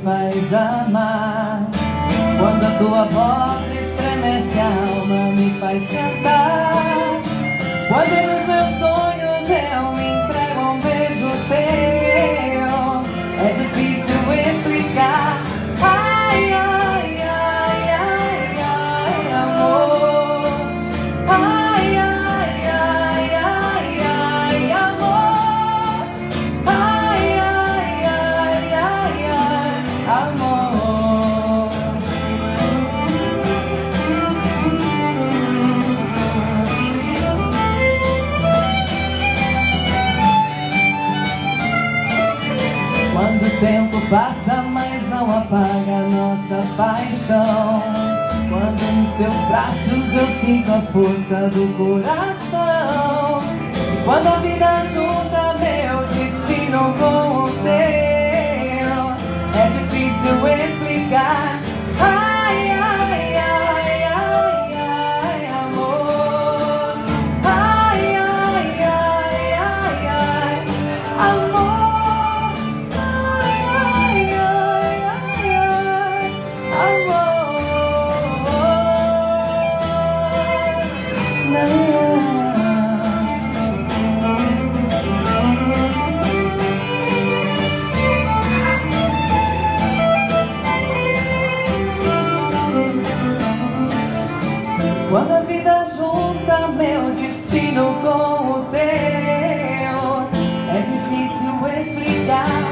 faz amar. Quando a tua voz estremece a alma, me faz cantar. Quando nos meus sonhos eu me entrego a um beijo teu, é difícil explicar. Ai, ai, ai, ai, ai, amor. Ai, ai, ai, ai, ai, amor. Ai, ai, ai, ai, ai, amor. Quando o tempo passa, mas não apaga a nossa paixão. Quando nos teus braços eu sinto a força do coração. E quando a vida junta meu destino com o teu, é difícil explicar. Ai, ai, ai, ai, ai, amor. Ai, ai, ai, ai, ai, amor. Quando a vida junta meu destino com o teu, é difícil explicar.